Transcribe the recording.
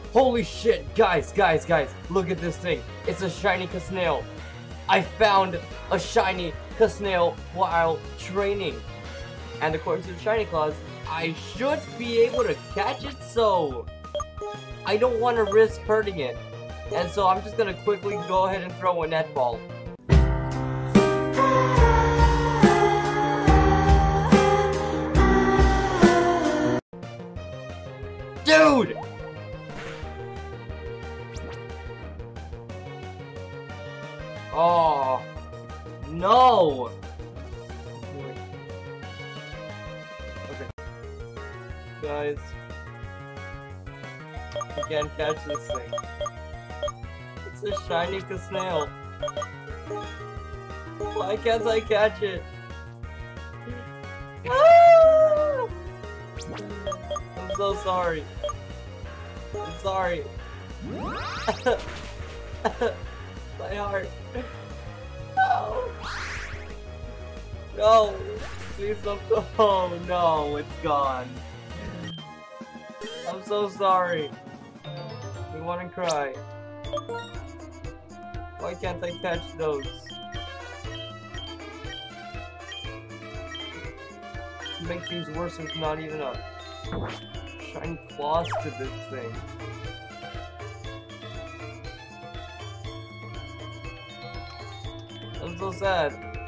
Holy shit, guys, look at this thing. It's a shiny Snail. I found a shiny Snail while training. And according to the shiny clause, I should be able to catch it, so I don't want to risk hurting it. And so I'm just gonna quickly go ahead and throw a netball. Dude! Oh no! Okay, guys, I can't catch this thing. It's a shiny Snail. Why can't I catch it? Ah! I'm so sorry. I'm sorry. My heart. No. No. Please don't go. Oh no, it's gone. I'm so sorry. I want to cry. Why can't I catch those? To make things worse, there's not even a shiny claws to this thing. I'm so sad.